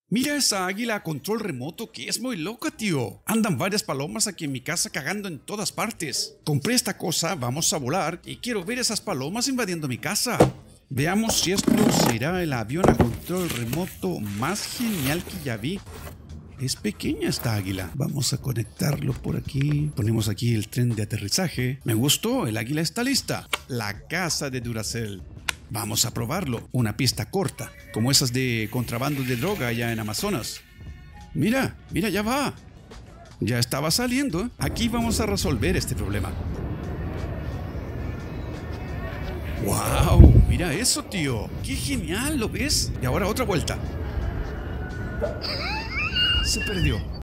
Mira esa águila a control remoto que es muy loca, tío. Andan varias palomas aquí en mi casa cagando en todas partes. Compré esta cosa, vamos a volar y quiero ver esas palomas invadiendo mi casa. Veamos si esto será el avión a control remoto más genial que ya vi. Es pequeña esta águila. Vamos a conectarlo por aquí. Ponemos aquí el tren de aterrizaje. Me gustó, el águila está lista. La casa de Duracell. Vamos a probarlo. Una pista corta, como esas de contrabando de droga allá en Amazonas. Mira, mira, ya va. Ya estaba saliendo. Aquí vamos a resolver este problema. ¡Wow! Mira eso, tío. ¡Qué genial! ¿Lo ves? Y ahora otra vuelta. Se perdió.